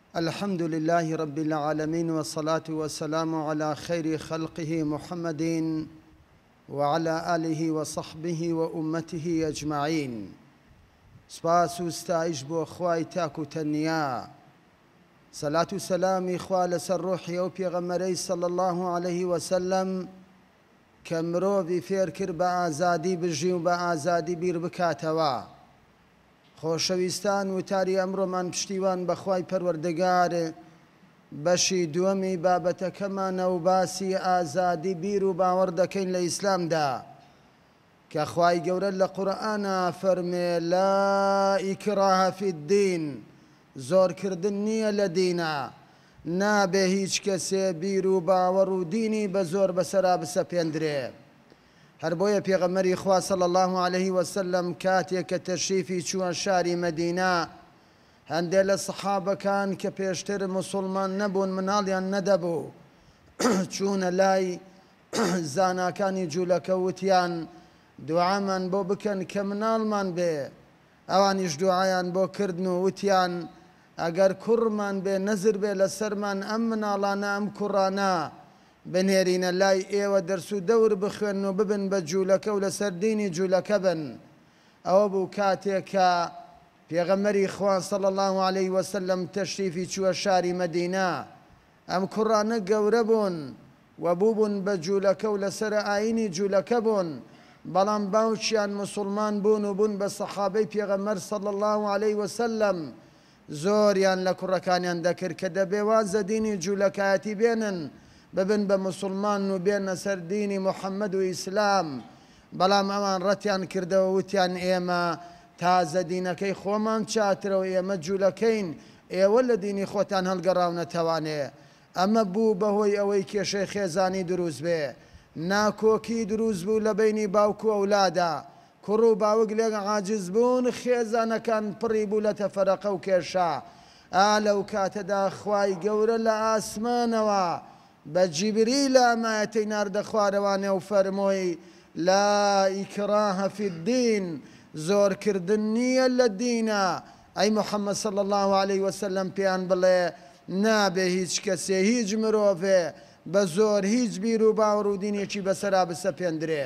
الحمد لله رب العالمين والصلاة والسلام على خير خلقه محمد وعلى آله وصحبه وأمته أجمعين. سپاس و ستایش بۆ خوای تاک و تەنیا، سەلات و سەلامی خوا لەسەر ڕۆحی ئەو پێغەمبەرەی صلی الله عليه وسلم کە مرۆڤی فێر کرد بە ئازادی بژی و بە ئازادی بیر بکاتەوە. خۆشەویستان، وتاری ئەمڕۆمان پشتیوان بەخوای پەروەردگار بەشی دووەمی بابەتەکەمانە و باسی ئازادی بیر و باوەڕ دەکەین لە ئیسلامدا کە خوای گەورە لە قورئانە فەرمێ لا ئیکراهە فی الدین، زۆرکردن نییە لە دینە، نابێ هیچ کەسێ بیر و باوەڕ و دینی بە زۆر بەسەرا بسەپێندرێ. هەر بۆیە پێغەمبەری خوا صلی الله عليه وسلم کاتێک کە تەشریفی چووە شاری مەدینە، هەندێک لە سەحابەکان کە پێشتر موسڵمان نەبوون مناڵیان نەدەبوو چوونە لای زاناکانی جوولەکە وتیان دوعامان بۆ بکەن کە مناڵمان بێ. ئەوانیش دوعایان بۆ کردن و وتیان ئەگەر کوڕمان بێ نەزر بێ لەسەرمان ئەم مناڵانە ئەم کوڕانە بنێرینە لای ئێوە دەرس و دەور بخوێن و ببن بە جوولەکە و لەسەر دینی جوولەکە بن. ئەوە بوو کاتێک کە پێغەمبەری خوا صلی الله عليه وسلم تەشریفی چووە شاری مەدینە. ئەم کوڕانە گەورە بوون و بووبوون بە جوولەکە و لەسەر ئاینی جوولەکە بوون، بەڵام باوچیان موسڵمان بوون و بوون بە سەحابەی پێغەمبەر صلی الله عليه وسلم. زۆریان لە کوڕەکانیان دەکرد کە دەبێ وازە دینی جوولەکایەتی بێنن، ببن بە موسڵمان و بێنە سەر دینی محەممەد و ئیسلام. بەڵام ئەوان ڕەتیان کردەوە، وتیان ئێمە تازە دینەکەی خۆمان چاترەوە، ئێمە جوولەکەین، ئێوە لە دینی خۆتان هەڵگەڕاونەتەوانێ. ئەمە بوو بەهۆی ئەوەی کێشەی خێزانی دروست بێ، ناکۆکی دروست بوو لە بینی باوکو و ئەولادا. کوڕ و باوک لێک عاجز بوون، خێزانەکان پڕی بوو لە تەفەرەقە و کێشە. لەو کاتەدا خوای گەورە لە ئاسمانەوە بە جیبریل ئامایەتەی ناردە خوارەوانێ و فەرمۆی لا ئیکراهە فی الدین، زۆرکردن نییە لە دینە. ئەی محەممەد صلی الله عليه وسلم پێیان بڵێ نابێ هیچ کەسێ هیچ مرۆڤێ بە زۆر هیچ بیر و باوەڕ و دینێکی بەسەرا بسەپێندرێ.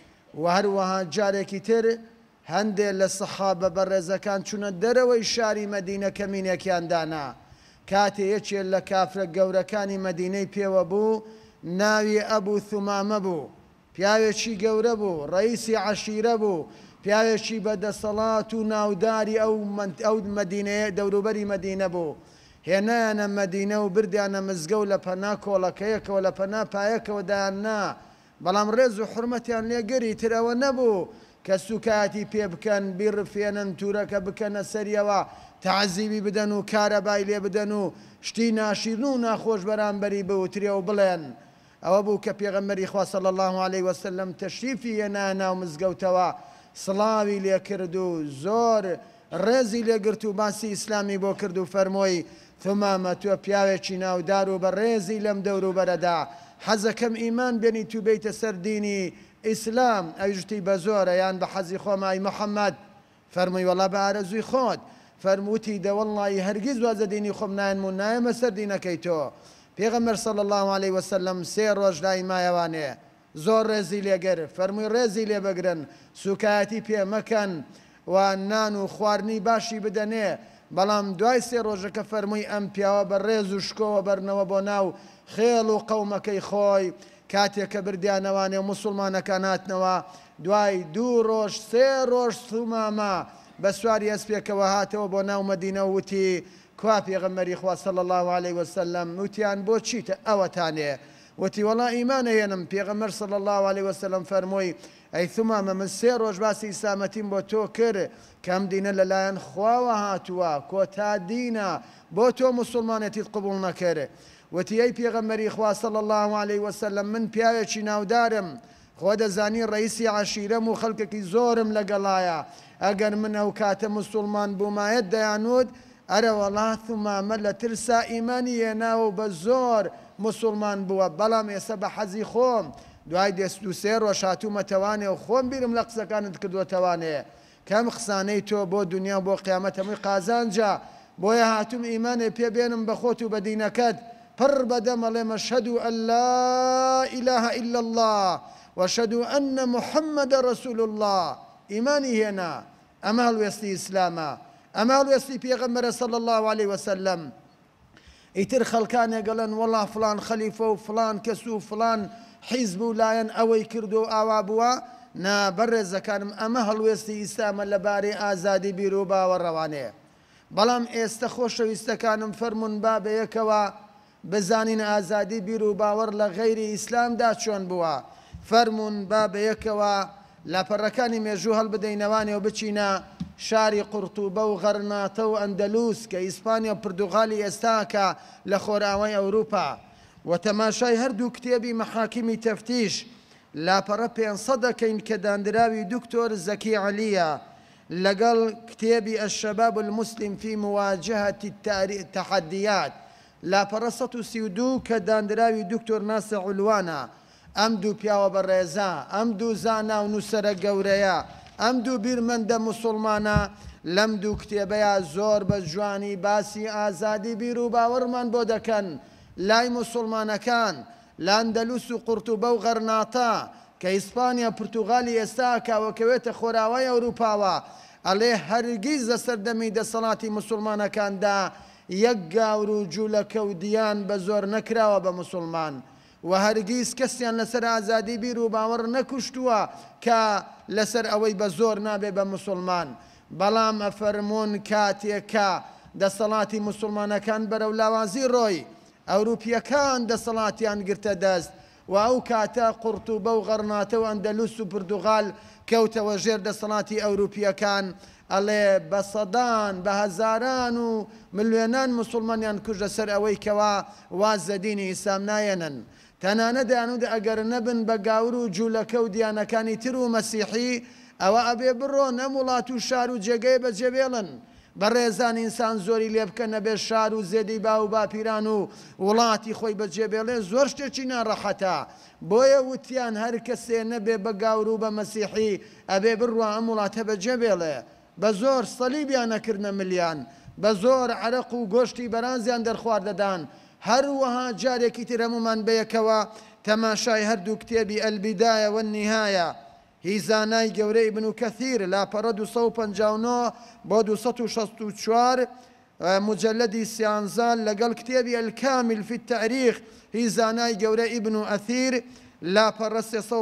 و هەروەها جارێکی تر هەندێک لە سەحابە بەڕێزەکان چوونە دەرەوەی شاری مەدینە کەمینێکیان دانا. کاتێ یەکێک لە کافرە گەورەکانی مەدینەی پێوە بوو، ناوی ئەبوو ثومامە بوو، پیاوێکی گەورە بوو، ڕئیسی عەشیرە بوو، پیاوێکی بەدەسەڵات و ناوداری ئەو مەدینەیە دەوروبەری مەدینە بوو. هێنایانە مەدینە و بردیانە مزگە و لە پەنا کۆڵەکەیەکەوە لە پەنا پایەکەوە دایاننا. بەڵام ڕێز و حورمەتیان لێگەری ترەوە نەبوو کە سوکاتی پێ بکەن، بیڕفێنن، توورەکە بکەنە سەریەوە، تعزیبی بدەن و کارەبای لێ بدەن و شتی ناشیرن و ناخۆش بەرامبەری بوترێ و بڵێن. ئەوە بوو کە پێغەمبەری خوا صلی الله عليه وسلم تەشریفی هێنا ناو مزگەوتەوە، سڵاوی لێ کرد و زۆر ڕێزی لێگرت و باسی ئیسلامی بۆ کرد و فەرمۆی ثومامە تۆ پیاوێکی ناودار و بە ڕێزی لەم دەوروبەرەدا، حەزەکەم ئیمان بێنی تو بیتە سەر دینی ئیسلام. ئەویشتی بە زۆرە یان بە حەزی خۆمای محەممەد؟ فەرمووی وەڵا بە ئارەزووی خۆت. فەرمووتی دەوەڵڵی هەرگیز وازە دینی خۆم نایەنمون، نایەمە سەر دینەکەی تۆ. پێغەمبەر صلی الله عليه وسلم 3 ڕۆژ لای مایەوانێ، زۆر ڕێزی لێگەر. فەرمووی ڕێزی لێ بگرن، سوکایەتی پێ مەکەن و نان و خواردنی باشی بدەنێ. بەڵام دوای 3 ڕۆژەکە فەرمووی ئەم پیاوە بە ڕێز و شکۆوە بەرنەوە بۆ ناو خێڵ و قەومەکەی خۆی. کاتێک کە بردیانەوانێ و موسڵمانەکان هاتنەوە، دوای 2 ڕۆژ 3 ڕۆژ ثومامە بە سواری ئەسپێکەوە هاتەوە بۆ ناو مەدینە و وتی کوا پێغەمبەری خوا صلی الله عليه وسلم. وتیان بۆ چیتە ئەوەتانێ؟ وتی وەڵا ئیمانە هێنم. پێغەمبەر صلی الله عليه وسلم فەرمۆی ئەی ثومامە من 3 ڕۆژ باسی ئیسلامەتیم بۆ تۆ کرد کە ئەم دینە لەلایەن خواوە هاتووە، کۆتا دینە، بۆ تۆ موسڵمانەتیت قبوڵ نەکرد. وتی ئەی پێغەمبەری خوا صلی الله عليه وسلم من پیاوێکی ناودارم، خۆ دەزانی ڕئیسی عەشیرەم و خەڵکێکی زۆرم لەگەڵایە، ئەگەر من ئەو کاتە موسڵمان بوومایەت دەیانوت ئەرە وەڵا ثومامە لە ترسا ئیمانی هێناوە و بە زۆر موسڵمان بووە، بەڵام ئێستا بە حەزی خۆم دوای 2 ڕۆژ هاتوومەتەوانێ و خۆم بیرم لە قسەکانت کردووەتەوانێ. کەم قسانەی تۆ بۆ دنیا بۆ قیامەت هەمووی قازانجا، بۆیە هاتووم ئیمانێ پێبێنم بە خۆت و بە دینەکەت پڕ بەدەمەڵێم ئەشهەدو ئەن لا ئیلاهە ئیلا الله وەشهەدو ئەنە محەممەدە ڕەسوول الله ئیمانی هێنا ئەمە هەڵوێستی ئیسلامە ئەمە هەڵوێستی پێغەمبەرە صلی الله عليه وسلم ئیتر خەڵکانێک گەڵێن وەڵا فڵان خەلیفە و فڵان کەس و فڵان حیزب و لایەن ئەوەی کردو و ئاوا بووە نا بەڕێزەکانم ئەمە هەڵوێستی ئیسلامە لەبارەی ئازادی بیر و باوەڕەوانەیە بەڵام ئێستا خۆشەویستەکانم فەرمون با بەیەکەوە بزانین ئازادی بیر و باوەڕ لە غەیری ئیسلامدا چۆن بووە فەرمون با بەیەکەوە لاپەڕەکانی مێژوو هەڵبدەینەوانێ و بچینە شاری قورتوبە و غەرناتە و ئەندەلوس کە ئیسپانیا و پرتوغالی ئێستاکە لە خۆراوەی ئەوروپا و تەماشای هەردوو کتێبی مەحاکیمی تەفتیش لاپەڕە 500 دەکەین کە دانراوی دکتۆر زەکی عەلیە لەگەڵ کتێبی الشباب المسلم في مواجهة التحديات لاپەڕە 132 کە دانراوی دکتۆر ناسر علوانە ئەم دوو پیاوە بەڕێزە ئەم دوو زانا و نووسەرە گەورەیە ئەم دوو بیرمەندە موسڵمانە لەم دوو کتێبەیە زۆر بە جوانی باسی ئازادی بیر و باوەڕمان بۆ دەکەن لای موسڵمانەکان لە ئەندەلوس و قورتوبە و غەرناتە کە ئیسپانیا پرتوغالی ئێستاکەوەکەوێتە خۆراوای ئەوروپاوە ئەڵێ هەرگیز لە سەردەمی دەسەڵاتی موسڵمانەکاندا یەک گاور و جوولەکە و دیان بە زۆر نەکراوە بە موسڵمان و هەرگیز کەسیان لەسەر ئازادی بیر و باوەڕ نەکوشتووە کە لەسەر ئەوەی بە زۆر نابێ بە موسڵمان بەڵام ئەفەرموون کاتێکە دەسەڵاتی موسڵمانەکان بەرەو لاوازی ڕۆی ئەوروپیەکان دەسەڵاتیان گرتە دەست و ئەو کاتە قورتوبە و غەرناتە و ئەندەلوس و پرتوغال کەوتەوە ژێر دەسەڵاتی ئەوروپیەکان ئەڵێ بە سەدان بە هەزاران و ملیۆنان موسڵمانیان کوژ لەسەر ئەوەی کەوا واز لە دینی ئیسلام نایەنن تەنانە دەیانوت ئەگەر نەبن بە گاور و جوولەکە و دیانەکانی تر و مەسیحی ئەوە ئەبێ بڕۆن ئەم وڵات و شار و جێگەی بەجێبێڵن بەڕێزان ئینسان زۆری لێ بکە نەبێ شار و زێدەی با و باپیران و وڵاتی خۆی بەجێبێڵێ زۆر شتێکی ناڕەحەتە بۆیە وتیان هەر کەسێ نەبێ بە گاور و بە مەسیحی ئەبێ بڕوا ئەم وڵاتە بەجێبێڵێ بە زۆر سەلیبیان نەکردنە ملیان بە زۆر عەرەق و گۆشتی بەرانزیان دەرخواردەدان هەروەها جارێکی تر هەمومان بەیەکەوە تەماشای هەردوو کتێبی ئەلبیدایە وەنیهایە هی زانای گەورەی ابن کەثیر لاپەڕە 259 بۆ 264 مجلدی سیانزان لەگەڵ کتێبی الکامل في التاريخ هی زانای گەورە ابن ئەثیر لاپەڕە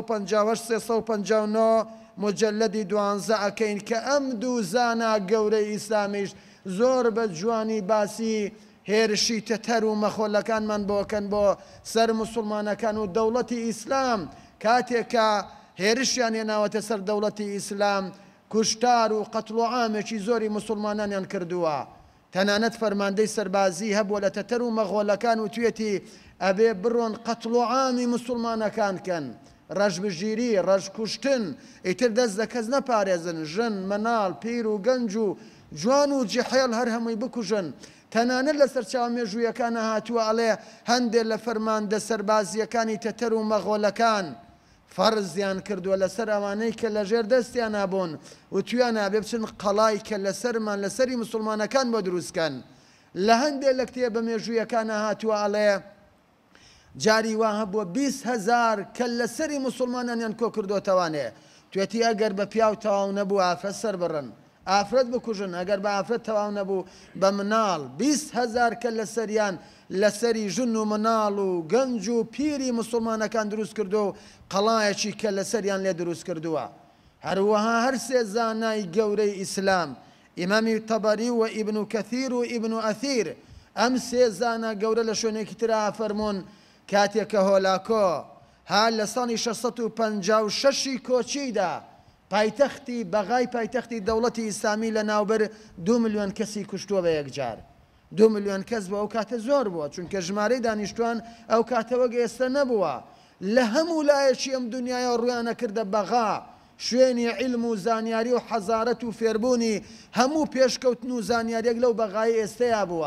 358 مجلدی 12 ئەکەین کە ئەم دوو زانا گەورەی ئیسلامیش زۆر بە جوانی باسی هێرشی تەتەر و مەخۆلەکانمان بۆکەن بۆ سەر موسڵمانەکان و دەوڵەتی ئیسلام کاتێکە هێرشیان هێناوەتە سەر دەوڵەتی ئیسلام کوشتار و قەتڵ و عامێکی زۆری موسڵمانانیان کردووە تەنانەت فەرماندەی سەربازی هەبووە لە تەتەر و مەغۆلەکان و توێتی ئەبێ بڕۆن قەتڵ و عامی موسڵمانەکان کەن ڕەشبژیری ڕەشکوشتن ئیتر دەست لە کەس نەپارێزن ژن مەناڵ پیر و گەنج و جوان و جیحێڵ هەر هەمووی بکوژن تەنانەت لە سەرچاو مێژوویەکانە هاتووە ئەڵێ هەندێک لە فەرماندە سەربازیەکانی تەتەر و مەغۆلەکان فەرزیان کردووە لەسەر ئەوانەی کە لە ژێر دەستیان نابوون و تویان نابێ بچن قەڵای کە لەسەرمان لەسەری موسڵمانەکان بۆ دروستکەن لە هەندێک لە کتێبە مێژوویەکانە هاتووە ئەڵێ جاری وا هەبووە 20,000 کە لەسەری موسڵمانانیان کۆ کردوتەوانێ توێتی ئەگەر بە پیاو تەواو نەبوو ئافرەت سەر بڕن ئافرەت بکوژن ئەگەر بە ئافرەت تەواو نەبوو بە مناڵ 20,000 کە لەسەریان لەسەری ژن و مناڵ و گەنج و پیری موسڵمانەکان دروست کردو و قەڵایەکی کە لەسەریان لێ دروست کردووە هەروەها هەر سێ زانای گەورەی ئیسلام ئیمامی تەبەری و ئیبن کەثیر و ئیبن ئەثیر ئەم سێ زانا گەورە لە شوێنێکی ترا فەرموون کاتێکە هۆلاکۆ ها لە ساڵی 656 کۆچیدا پایتەختی بەغای پایتەختی دەوڵەتی ئیسلامی لە ناوبەر 2 ملیۆن کەسی کوشتووە بە یەکجار 2 ملیۆن کەس بووە ئەو کاتە زۆر بووە چونکە ژمارەی دانیشتوان ئەو کاتەوە ئێستا نەبووە لە هەموو لایەکی ئەم دنیاە ڕویانە کردە بەغا شوێنی عیلم و زانیاری و حەزارەت و فێربوونی هەموو پێشکەوتن و زانیاریەک لەو بەغای ئێستەیە بووە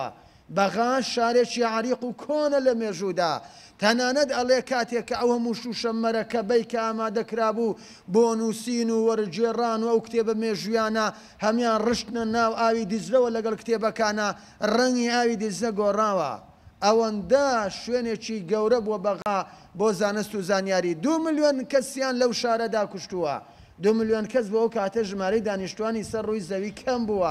بەغا شارێکی عریق و کۆنە لە مێژوودا تەنانەت ئەڵێ کاتێک کە ئەو هەموو شوشەممەرەکەبەی کە ئامادەکرابوو بۆ نووسین و وەرجێڕان و ئەو کتێبە مێژویانە هەمان ڕشتنە ناو ئاوی دیزلەوە لەگەڵ کتێبەکانە ڕەنگی ئاوی دیزە گۆڕاوە ئەوەندە شوێنێکی گەورە بووە بەغا بۆ زانست و زانیاری 2 ملیۆن کەسیان لەو شارەدا کوشتووە 2 ملیۆن کەس بۆ ئەو کاتە ژمارەی دانیشتوانی سەر ڕووی زەوی کەم بووە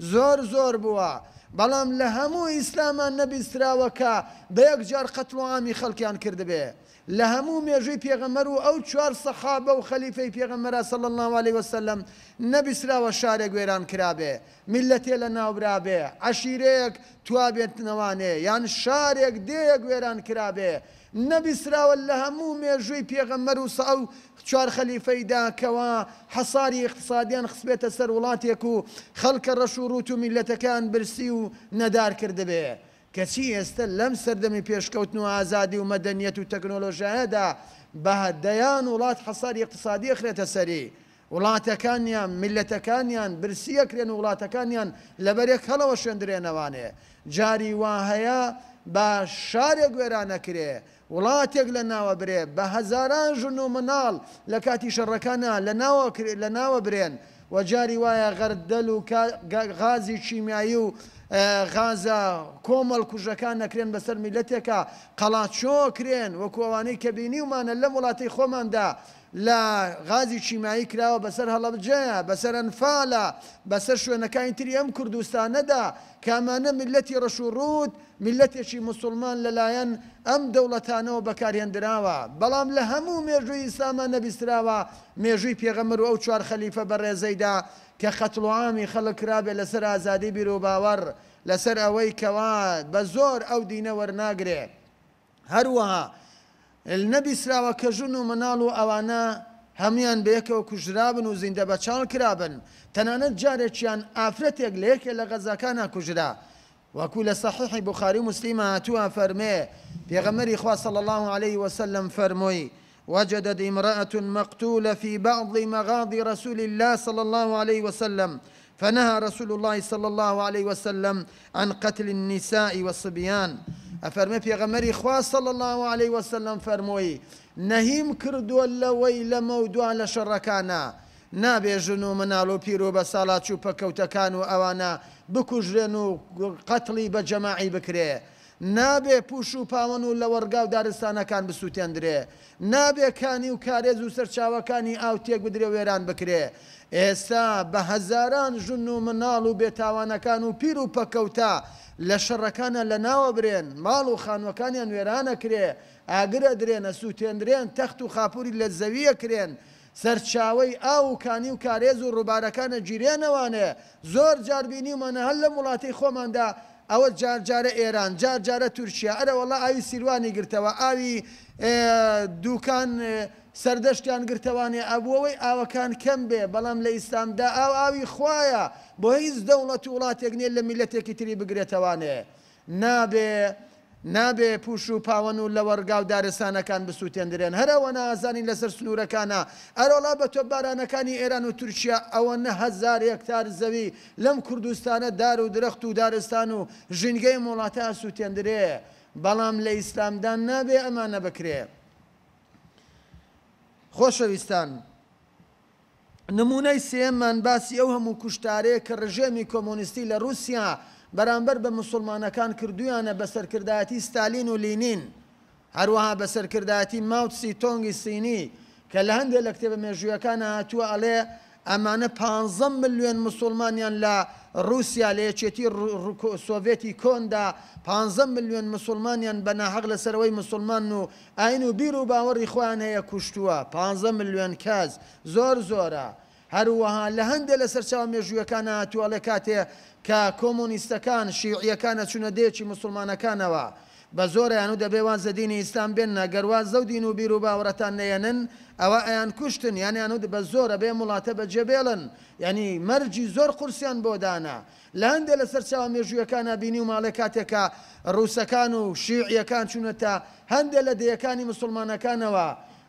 زۆر بووە بەڵام لە هەموو ئیسلامان نەبیستراوەکە بە یەکجار قەتڵ و عامی خەڵکیان کردبێ لە هەموو مێژووی پێغەمبەر و ئەو 4 سەحابە و خەلیفەی پێغەمبەر صلی الله علیه وسلم نەبیستراوە شارێک وێران کرابێ میلەتێ لە ناوبرابێ عەشیرەیەک توا بێتنەوانێ یان شارێک دێیەک وێران کرابێ نەبیستراوە لە هەموو مێژووی پێغەمبەر و ئەو 4 خەلیفەیدا کەوا حەساری اقتصادیان خسبێتە سەر وڵاتێک و خەڵکە ڕەش و ڕوت و میلەتەکان برسی و نەدار کردبێ کەچی ئێستا لەم سەردەمی پێشکەوتن و ئازادی و مەدەنیەت و تەکنۆلۆژیادا بە دەیان وڵات حەساری اقتصادی ئەخرێتە سەری وڵاتەکانیان میلەتەکانیان برسیەکرێن و وڵاتەکانیان لەبەرێک هەڵەوە شوێندرێنەوانێ جاری وا هەیە بە شارێک وێرانەکرێ وڵاتێک لە ناوە برێ بە هەزاران ژن و مناڵ لە کاتی شەڕەکانە لە ناوە برێن و جاری وایە غەردەل و غازی چیمیایی و غازە کۆمەڵ کوژەکان نەکرێن بەسەر میلەتێکە قەڵاچۆ کرێن وەکو ئەوانەی کە بینیومانە لەم وڵاتەی خۆماندا لە غازی چیمایی کراوە بەسەر هەڵەبجەیە بەسەر ئەنفالە بەسەر شوێنەکانی تری ئەم کوردستانەدا کامانە میلەتی ڕەش و ڕوود میلەتێکی موسڵمان لەلایەن ئەم دەوڵەتانەوە بەکارهێنراوە بەڵام لە هەموو مێژووی ئیسلاما نەبیستراوە مێژووی پێغەمبەر و ئەو 4 خەلیفە بەڕێزەیدا کە قەتڵ و عامی خەڵک کرابێ لەسەر ئازادی بیر و باوەڕ لەسەر ئەوەی کەوا بە زۆر ئەو دینە وەرناگرێ هەروەها نەبیستراوە کە ژن و مناڵ و ئەوانە هەمویان بەیەکەوە کوژرابن و زیندە بەچاڵ کرابن تەنانەت جارێکیان ئافرەتێک لە یەکێ لە غەزاکانە کوژرا وەکو لە صحیحی بوخاری و موسلیمە هاتووە فەرمێ پێغەمبەری خوا صلی الله عليه وسلم فەرمووی وجدت امرأة مقتولة في بعض مغاضي رسول الله صلى الله عليه وسلم فنهى رسول الله صلى الله عليه وسلم عن قتل النساء والصبيان أفرمي پیغمبری خوا صلى الله عليه وسلم فرموي نهيم كردو لوي لموضوع لشركانا نابێ ژن و مناڵ و پیر و بەساڵات و پەکەوتەکان و ئەوانە بکوژرێن و قەتڵی بە جەماعی بکرێ نابێ پوش و پاوەن و لە وەرگا و دارستانەکان بسووتێندرێ نابێ کانی و کارێز و سەرچاوەکانی ئاو تێک بدرێ وێران بکرێ ئێستا بە هەزاران ژن و مناڵ و بێتاوانەکان و پیر و پەکەوتە لە شەڕەکانە لە ناوە برێن ماڵ و خانوەکانیان وێرانەکرێ ئاگرە درێنە سووتێندرێن تەخت و خاپوری لە زەویە کرێن سەرچاوەی ئاو و کانی و کارێز و ڕووبارەکانە گیرێنەوانێ زۆر جاربینیمانە هەر لە وڵاتی خۆماندا ئەوە جارجارە ئێران جارجارە تورکیا ئەرە وەڵا ئاوی سیروانی گرتەوە ئاوی دووکان سەردەشتیان گرتەوانێ ئەبووەوەی ئاوەکان کەم بێ بەڵام لە ئیسلامدا ئاوی خوایە بۆ هیچ دەوڵەت و وڵاتێک نیە لە میلەتێکی تری بگرێتەوانێ نابێ پوش و پاوەن و لە وەرگا و دارستانەکان بسووتێندرێن هەرەوە نازانی لەسەر سنوورەکانە ئەرۆڵا بە تۆ بارانەکانی ئێران و تورکیا ئەوە نە 1000 هێکتار زەوی لەم کوردستانە دار و درەخت و دارستان و ژینگەی وڵاتە سووتێندرێ بەڵام لە ئیسلامدا نابێ ئەمانە بکرێ خۆشەویستان نمونەی سێممان باسی ئەو هەموو کوشتارەیە کە ڕژێمی کۆمۆنیستی لە رووسیا بەرامبەر بە مسلمانەکان کردویانە بە سەرکردایەتی ستالین و لینین هەروەها بە سەرکردایەتی ماو تسی تۆنگی سینی کە لە هەندێک لە کتێبە مێژوویەکانە هاتووە ئەڵێ ئەمانە 15 ملیۆن مسلمانیان لە رووسیا لە یەکێتی سۆڤێتی کۆندا 15 ملیۆن مسلمانیان بە ناحەق لەسەرەوەی مسلمان و ئاین و بیر و باوەڕی خۆیان هەیە کوشتووە 15 ملیۆن کەس زۆر زۆرە هەروەها لە هەندێک لە سەرچاوە مێژوویەکانە هاتووە لە کاتێ کە کۆمۆنیستەکان شیعیەکانە چوونە دێکی مسلمانەکانەوە بە زۆریان و دەبێ وازە دینی ئیسلام بێنە گەرواز زەو دین و بیر و باوەڕەتان نەیەنن ئەوە ئەیان کوشتن یانیان و بە زۆرە بێ وڵاتە بەجێبێڵن یعنی مەرجی زۆر قورسیان بۆ دانا لە هەندێک لە سەرچاوە مێژوویەکانە بینی و ماڵێ کاتێکە ڕووسەکان و شیعیەکان چوونەتە هەندێک لە دەیەکانی مسلمانەکانەوە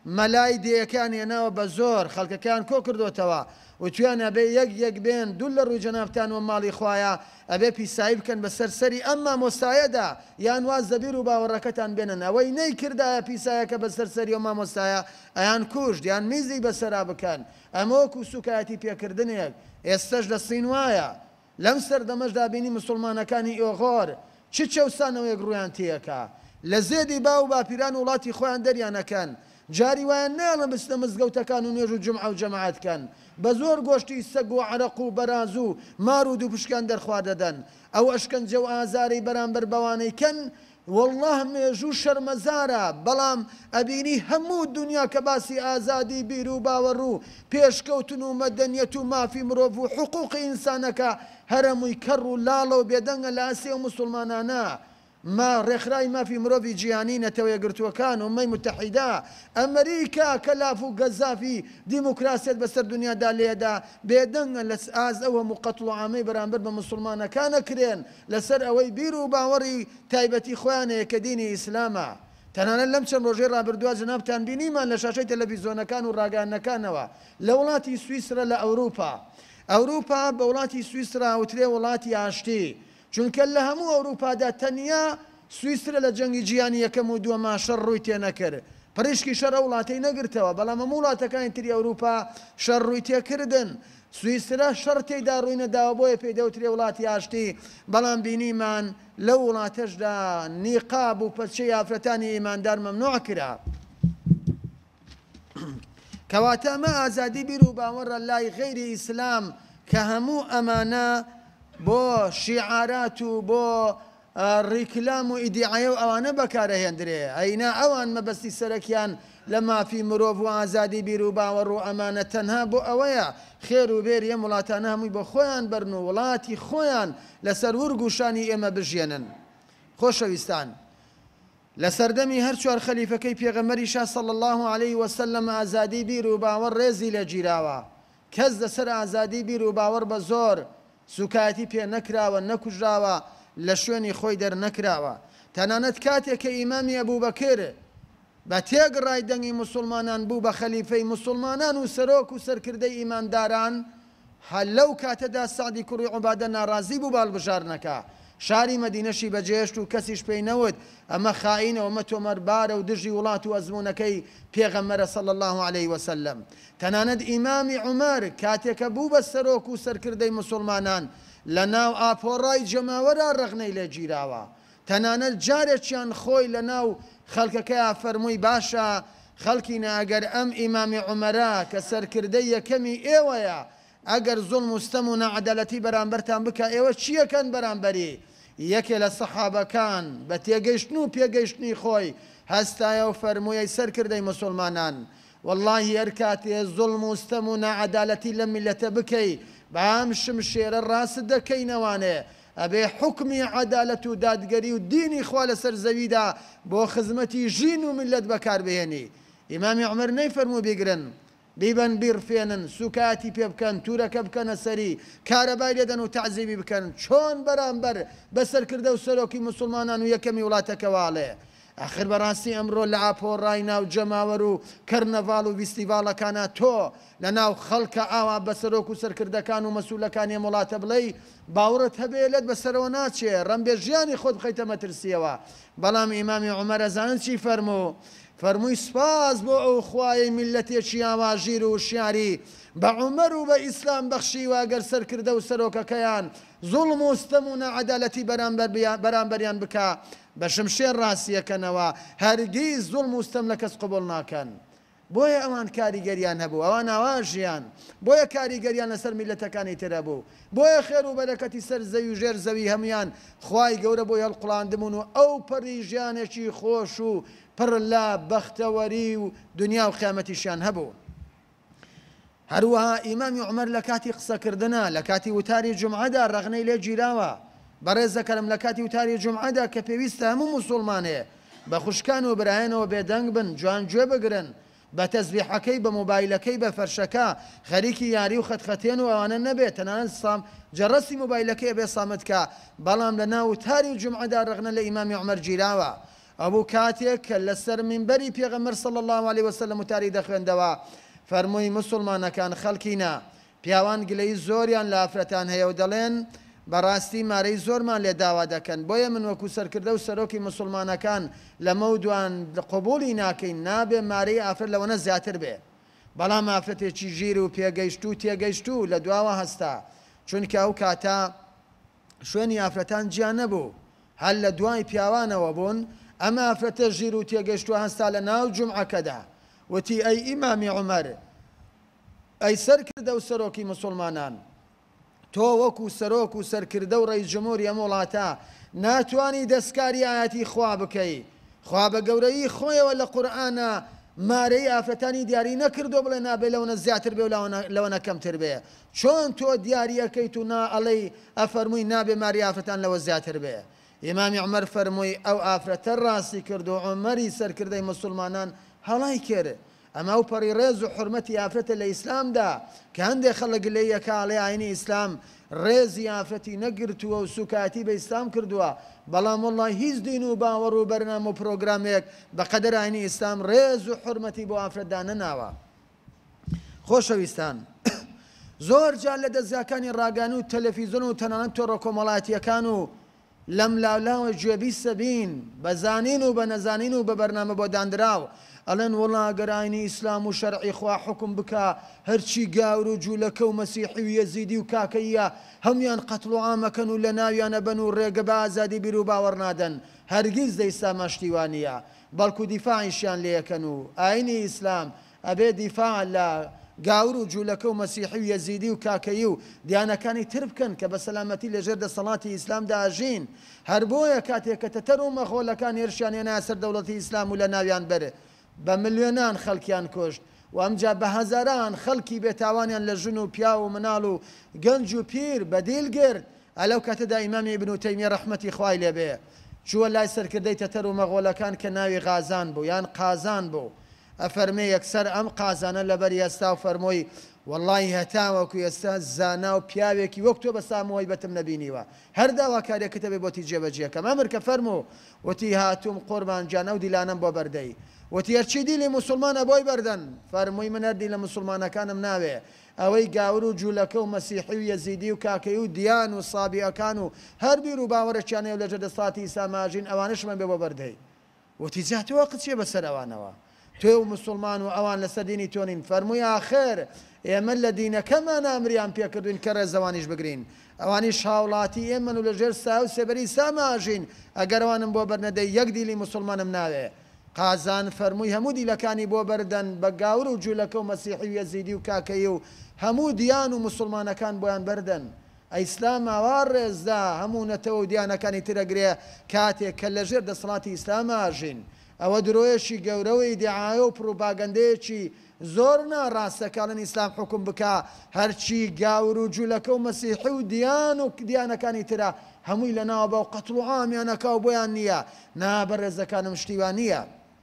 مەلای دێیەکان هێناوە بە زۆر خەڵکەکان کۆ کردوتەوە و تویان ئەبێ یەک بێن دوو لە ڕووی جەنابتان و ماڵی خوایە ئەبێ پیسایی بکەن بە سەرسەری ئەم مامۆستایەدا یان واز زەبیر و باوەڕەکەتان بێنن ئەوەی نەیکردایە پیسایەکە بە سەرسەری و مامۆستایە ئەیان کوشت یان میزی بەسەرا بکەن ئەمە وەکو سوکایەتی پێکردنێک ئێستش لە سین وایە لەم سەردەمەشدا بینی مسلمانەکانی ئۆغۆر چ چەوسانەوەیەک ڕویان تێیەکە لە زێدی با و باپیران وڵاتی خۆیان دەریانەکەن جاری وایە ناڵم بستە مزگەوتەکان و نوێژ و جمعە و جەماعەتکەن بە زۆر گۆشتی سەگ و عەرەق و بەراز و مار و دوو پشکان دەرخوا دەدەن ئەو ئەشکەنجە و ئازاری بەرامبەر بەوانەی کەن والله مێژوو شەرمەزارە بەڵام ئەبینی هەموو دنیا کە باسی ئازادی بیر و باوەڕ و پێشکەوتن و مەدەنیەت و مافی مرۆڤ و حقوقی ئینسانەکە هەرەمووی کەڕ و لاڵە و بێدەنگە لە ئاسیا و مسلمانانە ما ڕێکخراوی مافی مرۆڤی جیهانی نەتەوە یەکگرتووەکان و ئومەی متحیدا ئەمریکا کە لاف و گەزافی دیموکراسیەت بەسەر دنیادا لێدا بێدەنگە لە ئاز ئەوە مقەتڵ و عامەی بەرامبەر بە مسلمانەکانە کرێن لەسەر ئەوەی بیر و باوەڕی تایبەتی خۆیانەیە کە دینی ئیسلامە تەنانەت لەم چەند ڕۆژەی ڕابردووە جەنابتان بینیمان لە شاشەی تەلەڤیزۆنەکان و ڕاگەیاندنەکانەوە لە وڵاتی سویسرە لە ئەوروپا بە وڵاتی سویسرا وترێ وڵاتی ئاشتی چونکە لە هەموو ئەوروپادا تەنیا سویسرە لە جەنگی جیهانی یەکەم و دووەما شەڕ ڕووی تێ نەکرد پڕیشکی شەڕە وڵاتەی نەگرتەوە بەڵام هەموو وڵاتەکانی تری ئەوروپا شەڕ ڕووی تێکردن سویسرە شەڕ تێیدا ڕووی نەداوە بۆیە پێی دەوترێ وڵاتی ئاشتی بەڵام بینیمان لەو وڵاتەشدا نیقاب و پەچەی ئافرەتانی ئیماندار مەمنوع کرا کەواتە ئەمە ئازادی بیر و باوەڕە لای غەیری ئیسلام کە هەموو ئەمانە بۆ شیعارات و بۆ ڕیکلام و ئیدیعایە و ئەوانە بەکارەهێنرێ ئەینا ئەوان مەبەستی سەرەکیان لە مافی مرۆڤ و ئازادی بیر و باوەڕ و ئەمانە تەنها بۆ ئەوەیە خێر و بێر ئەم وڵاتانە هەمووی بۆ خۆیان بەرن و وڵاتی خۆیان لەسەر ورگوشانی ئێمە بژێنن خۆشەویستان لە سەردەمی هەر چوار خەلیفەکەی پێغەمبەری شا صلی الله عليه وسلم ئازادی بیر و باوەڕ ڕێزی لە گیراوە کەس لەسەر ئازادی بیر و باوەڕ بە زۆر سوکایەتی پێ نەکراوە نەکوژراوە لە شوێنی خۆی دەرنەکراوە تەنانەت کاتێک کە ئیمامی ئەبوبەکر بە تێگڕای دەنگی مسلمانان بوو بە خەلیفەی مسلمانان و سەرۆک و سەرکردەی ئیمانداران هەر لەو کاتەدا سعدی کوڕی عوبادە ناڕازی بوو باڵبژارنەکە شاری مەدینەشی بەجێشت و کەسیش پێی نەوت ئەمە خائینە و ئەمە تۆمەربارە و دژی وڵات و ئەزموونەکەی پێغەمبەرە صلی الله عليه وسلم تەنانەت ئیمامی عومەر کاتێکە بوو بە سەرۆک و سەرکردەی مسلمانان لە ناو ئاپۆڕای جەماوەرە ڕەغنەی لێ گیراوە تەنانەت جارێکیان خۆی لە ناو خەڵکەکەیە فەرمووی باشە خەڵکینە ئەگەر ئەم ئیمامی عومەرە کە سەرکردەی یەکەمی ئێوەیە ئەگەر زوڵم و ستەم و نەعەدالەتی بەرامبەرتان بکە ئێوە چیەکەن بەرامبەری یەکێ لە سەحابەکان بە تێگەیشتن و پێگەیشتنی خۆی هەستایە و فەرموویەی سەرکردەی مسلمانان واللهی هەر کاتێ زوڵم و ستەم و نەعەدالەتی لە میلەتە بکەی بەم شمشێرە ڕاست دەکەینەوانێ ئەبێ حکمی عەدالەت و دادگەری و دینی خوا لەسەر زەویدا بۆ خزمەتی ژین و میلەت بەکاربهێنی ئیمامی عومەر نەیفەرموو بیگرن بیبەن بیرفێنن سوکاتی پێ بکەن تورەکە بکەنە سەری کارەبای لێدەن و تەعزیبی بکەن چۆن بەرامبەر بەسەرکردە و سەرۆکی مسلمانان و یەکەمی وڵاتەکەواڵێ ئاخر بەڕاستی ئەمڕۆ لە ئاپۆڕای ناو جەماوەر و کەرنەڤاڵ و فیستیڤاڵەکانە تۆ لە ناو خەڵکە ئاوا بە سەرۆک و سەرکردەکان و مەسوولەکانی وڵاتە بڵێ باوڕت هەبێ لێت بەسەرەوە ناچێ ڕەمبێ ژیانی خۆت بخەیتە مەترسیەوە بەڵام ئیمامی عومەر ئەزانن چی فەرموو فەرمووی سپاس بۆ ئەو خوای میلەتێکی ئاواژیر و شیاری بە عومەر و بە ئیسلام بەخشیوە گەر سەرکردە و سەرۆکەکەیان زوڵم و ستەم و نەعەدالەتی بەرامبەریان بکە بە شمشێر ڕاستیەکەنەوە هەرگیز زوڵم و ستەم لە کەس قبوڵ ناکەن بۆیە ئەوان کاریگەریان هەبوو ئەوان ئاواژیان بۆیە کاریگەریان لەسەر میلەتەکانی ترە بوو بۆیە خێر و بەرەکەتی سەر زەوی و ژێر زەوی هەمویان خوای گەورە بۆی هەڵقوڵاندبوون و ئەو پەڕی ژیانێکی خۆش و پڕ لە بەختەوەری و دنیا و قیامەتیشیان هەبوو هەروەها ئیمامی عومەر لە کاتی قسەکردنە لە کاتی وتاری جومعەدا ڕەغنەی لێ گیراوە بەڕێزەکەرم لە کاتی وتاری جومعەدا کە پێویستە هەموو موسڵمانێ بە خوشکان و برایەنەوە بێدەنگ بن جوانگوێ بگرن بە تەسبیحەکەی بە مۆبایلەکەی بە فەرشەکە خەریکی یاری و خەتخەتێن و ئەوانە نەبێت تەنانەت سام جەڕەسی مۆبایلەکەی بێ سامت کە بەڵام لە ناو وتاری جومعەدا ڕەغنە لە ئیمامی عومەر گیراوە ئەبوو کاتێک کە لەسەر منبەری پێغەمبەر صلی الله عليه وسلم وتاری دەخوێندەوە فەرمووی مسلمانەکان خەڵکینە پیاوان گلەی زۆریان لە ئافرەتان هەیە و دەڵێن بەڕاستی مارەی زۆرمان لێ داوا دەکەن بۆیە من وەکو سەرکردە و سەرۆکی مسلمانەکان لەمە دوان قبولی ناکەین نابێ مارەی ئافرەت لەوەنە زیاتر بێ بەڵام ئافرەتێکی ژیر و پێگەیشت و تێگەیشت و لە دواوە هەستا چونکە ئەو کاتە شوێنی ئافرەتان گیان نەبوو هەر لە دوای پیاوانەوە بوون ئەمە ئافرەتە ژیر و تێگەیشت و هەستا لە ناو جومعەکەدا وتی ئەی ئیمامی عومەر ئەی سەرکردە و سەرۆکی مسلمانان تۆ وەکو سەرۆک و سەرکردە و ڕئیس جمهوری ئەم وڵاتە ناتوانی دەستکاری ئاەتی خوا بکەی خوا بە گەورەی خۆیەوە لە قورئانە مارەی ئافرەتانی دیاری نەکردو بڵێ نابێ لەونە زیاتر بێ و لەوەنە کەمتر بێ چۆن تۆ دیاریەکەیت و ئەڵەی ئەفەرمووی نابێ ماری ئافرەتان لەوە زیاتر بێ ئیمامی عومەر فەرمووی ئەو ئافرەتە ڕاستی کرد و عومەری سەرکردەی مسلمانان هەڵای کرد ئەمە و پەڕی ڕێز و حورمەتی ئافرەتە لە ئیسلامدا کە هەندێک خەڵک لێیەکە ئاڵێ ئاینی ئیسلام ڕێزی ئافرەتی نەگرتووە و سوکاتی بە ئیسلام کردووە بەڵام وەڵڵای هیچ دین و باوەڕ و بەرنامە و پرۆگرامێک بەقەدەر ئاینی ئیسلام ڕێز و حورمەتی بۆ ئافرەتدا نەناوە خۆشەویستان زۆر جار لە دەستگاکانی ڕاگەیاندن و تەلەڤیزۆن و تەنانەت تۆڕە کۆمەڵایەتیەکان و لەم لاولاوە گوێبی سەبین بە زانین و بە نەزانین و بە بەرنامە بۆ دانراو ئەڵێن وەڵا ئەگەر ئاینی ئیسلام و شەرعی خوا حکم بکە هەرچی گاور و جوولەکە و مەسیحی و یەزیدی و کاکەیە هەمویان قەتڵ و عامەکەن و لە ناویانە بن و ڕێگە بە ئازادی بیر و باوەڕ نادەن هەرگیز دەیسا مەشتیوانە بەڵکو دیفاعیشیان لێەکەن و ئاینی ئیسلام ئەبێ دیفاع لە گاور و جوولەکە و مەسیحی و یەزیدی و کاکەیی و دیانەکانی تر بکەن کە بە سەلامەتی لەژێر دەسەڵاتی ئیسلامدا ئاژین هەر بۆیە کاتێک کە تەتەر و مەخۆلەکان هێرشیان هێنا سەر دەوڵەتی ئیسلام و لە ناویان بەرێ بە ملیۆنان خەڵکیان کوشت و ئەمجا بە هەزاران خەڵکی بێتاوانیان لە ژن و پیا و مناڵ و گەنج و پیر بەدیل گرت ئەلەو کاتەدا ئیمامی ئیبن تەیمیە ڕەحمەتی خوای لێبێ چووە لای سەرکردەی تەتەر و مەغۆلەکان کە ناوی غازان بوو یان قازان بوو ئەفەرمێ یەکسەر ئەم قازانە لەبەر ئێستا و فەرمۆی وەڵڵی هەتاوەکو ئێستا زانا و پیاوێکی وەک تۆ بە سامەوەی بەتم نەبینیوە هەر داوا کارێکتە بێ بۆتی جێبەجێکەم ئەمر کە فەرموو وتی هاتووم قوربان جانە و دیلانم بۆ بەردەی وتی هەرچی دیلی مسلمانە بۆی بەردەن فەرمووی من هەردی لە مسلمانەکانم ناوێ ئەوەی گاور و جوولەکە و مەسیحی و یەزیدی و کاکەی و دیان و سابیەکان و هەر بیر و باوەڕێکیانەیە و لەژێر دەسەڵاتی ئیسلاماژین ئەوانشمان بێ بۆ بەردەی وتی جاتەوە قچێ بەسەر ئەوانەوە تۆ و مسلمان و ئەوان لەسەر دینی تۆنین فەرمووی ئاخر ئێمە لە دینەکەمان ئەمریان پێکردوین کە ڕێزەوانیش بگرین ئەوانیش هاوڵاتی ئێمەن و لەژێر سا و سێبەری ساماژین ئەگەر ئەوانم بۆ بەرنەدەی یەک دیلی مسلمانم ناوێ قازان فەرمووی هەموو دیلەکانی بۆ بەردەن بە گاور و جوولەکە و مەسیحی و یەزیدی و کاکەی و هەموو دیان و مسلمانەکان بۆیان بەردەن ئەیسلام ئاوا ڕێزدا هەموو نەتەوە و دیانەکانی ترەگرێ کاتێک کە لەژێر دەسەڵاتی ئیسلام ئاژین ئەوە درۆیەشی گەورەوەی دیعاە و پروپاگەندەیەکی زۆر ناڕاستەکانن ئیسلام حکم بکە هەرچی گاور و جوولەکە و مەسیحی و دیان و دیانەکانی ترە هەمووی لە ناوە بە و قەتڵ و عامیانەکە و بۆیان نییە نابەڕێزەکانم شتیوان نییە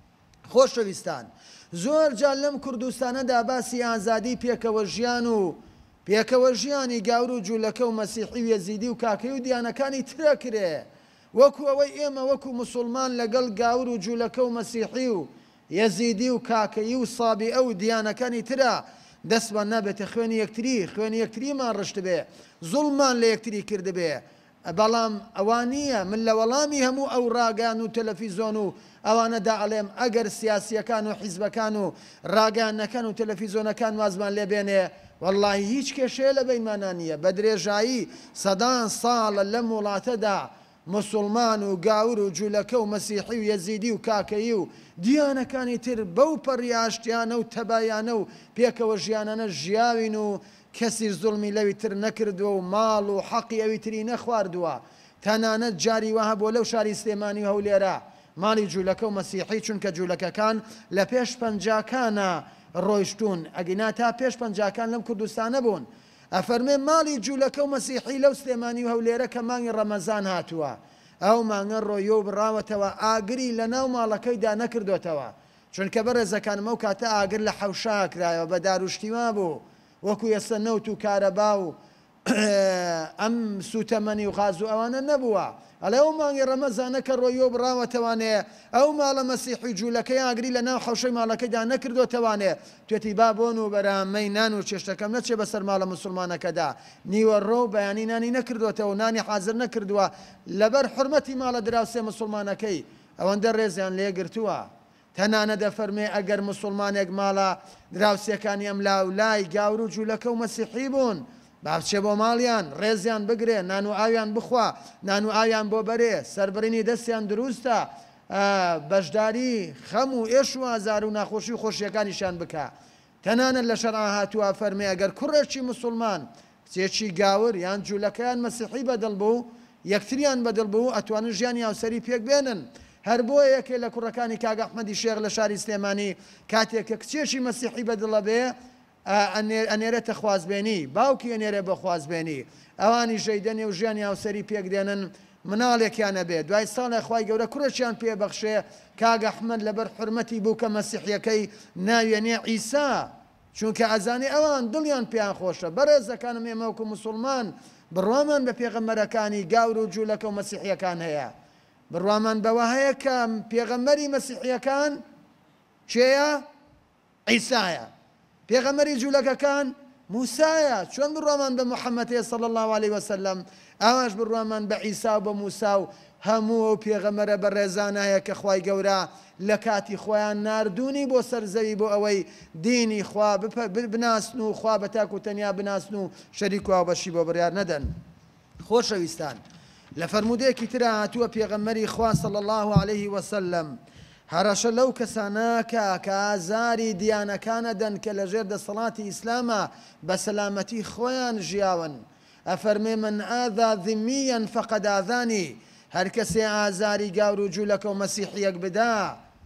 خۆشەویستان زۆر جار لەم کوردستانەدا باسی ئازادی پێکەوە ژیان و پێکەوە ژیانی گاور و جوولەکە و مەسیحی و یەزیدی و کاکەی و دیانەکانی ترە کرێ وەکو ئەوەی ئێمە وەکو مسلمان لەگەڵ گاور و جوولەکە و مەسیحی و یەزیدی و کاکەی و سابی ئەو دیانەکانی ترە دەستمان نابێتە خوێنی یەکتریمان ڕشت بێ زوڵمان لە یەکتری کرد بێ بەڵام ئەوان نییە من لە وەڵامی هەموو ئەو ڕاگەیان و تەلەڤیزۆن و ئەوانەدا ئەڵێم ئەگەر سیاسیەکان و حیزبەکان و ڕاگەیانەکان و تەلەڤیزۆنەکان وازمان لێبێنێ وەڵڵاهی هیچ کێشەیە لە بەینمانان نییە بە درێژایی سەدان ساڵە لەم وڵاتەدا مسلمان و گاور و جوولەکە و مەسیحی و یەزیدی و کاکەیی و دیانەکانی تر بەو پەڕیاشتیانە و تەبایانە و پێکەوە ژیانانە ژیاوین و کەسی زوڵمی لەوی تر نەکردووە و ماڵ و حەقی ئەوی تری نەخواردووە تەنانەت جاری وەها بۆ لەو شاری سلێمانی و هەولێرە ماڵی جوولەکە و مەسیحی چونکە جوولەکەکان لە پێش پەنجاکانە ڕۆیشتون ئەگینا تا پێش پەنجاکان لەم کوردستانە بوون ئەفەرمێ ماڵی جوولەکە و مەسیحی لەو سلێمانی و هەولێرە کە مانگی ڕەمەزان هاتووە ئەو مانگە ڕۆیە و بڕاوەتەوە ئاگری لە ناو ماڵەکەیدا نەکردوێتەوە چونکە بەڕێزەکانم ئەو کاتە ئاگر لە حەوشا کرایەوە بە داروشتیوا بوو وەکو ئێستا نەوت و کارەبا و ئەم سوتەمەنی و غاز و ئەوانە نەبووە ئەڵێ ئەو مانگی ڕەمەزانە کە ڕۆیۆ بڕاوەتەوانەیە ئەو ماڵە مەسیحی جوولەکەی ئاگری لە ناو حەوشەی ماڵەکەیدا نەکردوتەوانێ توێتی با بۆن و بەرامەی نان و چێشتەکەم نەچێ بەسەر ماڵە مسلمانەکەدا نیوەڕۆ و بەیانی نانی نەکردوتەوە نانی حازر نەکردووە لەبەر حرمەتی ماڵە دراوسێ مسلمانەکەی ئەوەندە ڕێزیان لێگرتووە تەنانە دەفەرمێ ئەگەر مسلمانێک ماڵە دراوسەکانی ئەم لاولای گاور و جوولەکە و مەسیحی بوون با بچێ بۆ ماڵیان ڕێزیان بگرێ نان و ئاویان بخوا نان و ئاویان بۆ بەرێ سەربڕینی دەستیان دروستە بەشداری خەم و ئێش و ئازار و ناخۆشی و خۆشیەکانیشان بکە تەنانەت لە شەرع هاتووە فەرمێ ئەگەر کوڕێکی مسلمان کچێکی گاور یان جوولەکەیان مەسیحی بەدڵ بوو یەکتریان بەدڵ بوو ئەتوانن ژیانی هاوسەری پێک بێنن هەر بۆیە یەکێ لە کوڕەکانی کاک ئەحمەدی شێخ لە شاری سلێمانی کاتێک کە کچێکی مەسیحی بەدڵە بێ ئەنێرێتە خوازبێنی باوکی ئەنێرێ بە خوازبێنی ئەوانی ژەیدەنێ و ژیانی هاوسەری پێک دێنن مناڵێکیانە بێت دوای ساڵێ خوای گەورە کوڕێکیان پێبەخشێ کاک ئەحمەد لەبەر حورمەتی بوو کە مەسیحیەکەی ناوێنێ عیسا چونکە ئەزانی ئەوان دڵیان پێیان خۆشە بەڕێزەکانم ئێمە وەکو موسڵمان بڕوامان بە پێغەمبەرەکانی گاور و جوولەکە و مەسیحیەکان هەیە بڕوامان بەوە هەیە کە پێغەمبەری مەسیحیەکان چێیە؟ عیسایە پێغەمبەری جوولەکەکان موسایە چۆن بڕوامان بە محەممەد صلی الله عليه وسلم ئاواش بڕوامان بە عیسا و بە موسا و هەموو ئەو پێغەمبەرە بە ڕێزانایە کە خوای گەورە لە کاتی خۆیان ناردوونی بۆ سەرزەوی بۆ ئەوەی دینی خوا بناسن و خوا بە تاک و تەنیا بناسن و شەریک و هاوبەشی بۆ بڕیار نەدەن خۆشەویستان لە فەرمودەیەکی ترە هاتووە پێغەمبەری خوا صلی الله عليه وسلم هەرەشە لەو کەسانەکە کە ئازاری دیانەکانە دەن کە لەژێر دەسەڵاتی ئیسلامە بە سەلامەتی خۆیان ژیاون ئەفەرمێ من ئاذا ذمیەن فەقەد ئاذانی هەر کەسێ ئازاری گاور و جوولەکە و مەسیحیەک بدا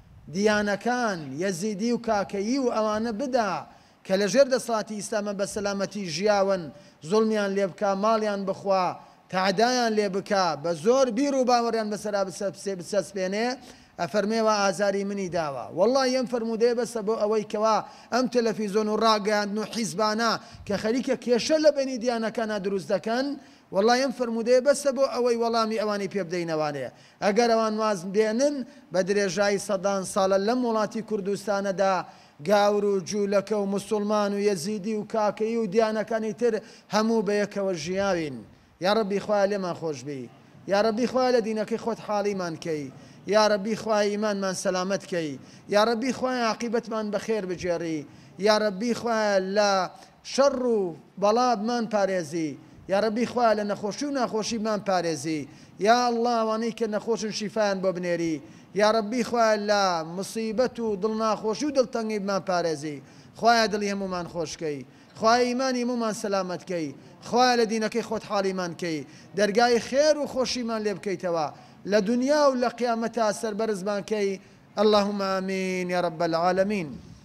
دیانەکان یەزیدی و کاکەیی و ئەوانە بدا کە لەژێر دەسەڵاتی ئیسلامە بە سەلامەتی ژیاون زوڵمیان لێ بکا ماڵیان بخوا تعدایان لێ بکا بە زۆر بیر و باوەڕیان بەسەرا بچەسپێنێ ئەفەرمێوە ئازاری منی داوە وەڵڵی ئەم فەرمودەیە بەسە بۆ ئەوەی کەوا ئەم تەلەڤیزۆن و ڕاگەیاندن و حیزبانە کە خەریکە کێشە لە بینی دیانەکانە دروست دەکەن وەڵڵی ئەم فەرمودەیە بەسە بۆ ئەوەی وەڵامی ئەوانی پێ بدەینەوانەیە ئەگەر ئەوان واز بێنن بە درێژایی سەدان ساڵە لەم وڵاتی کوردستانەدا گاور و جوولەکە و مسلمان و یەزیدی و کاکەیی و دیانەکانی تر هەموو بەیەکەوە ژیاوین یا ڕەبی خوایە لێمان خۆش بی یا ڕەبی خوایە لە دینەکەی خۆت حاڵیمان کەی یا ڕەبی خوای ئیمانمان سەلامەت کەی یا ڕەبی خوای عاقیبەتمان بەخێر بجێڕی یا ڕەبی خوایە لە شەڕ و بەڵابمان پارێزی یا ڕەبی خوایە لە نەخۆشی و ناخۆشیمان پارێزی یا ئەڵڵا ئەوانەی کە نەخۆشن شیفایان بۆ بنێری یا ڕەبی خوایە لە مصیبەت و دڵناخۆشی و دڵتەنگی بمان پارێزی خوایە دڵی هەمومان خۆشکەی خوای ئیمانی هەمومان سەلامەتکەی خوایە لە دینەکەی خۆت حاڵیمان کەی دەرگای خێر و خۆشیمان لێ بکەیتەوە لە دنیا و لە قیامەتە سەربەرزمان کەی اللهم آمین یا رب العالمین